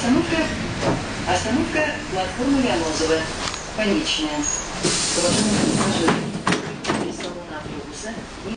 Остановка платформа Лианозова. Конечная. Положение пассажиров. Из салона автобуса не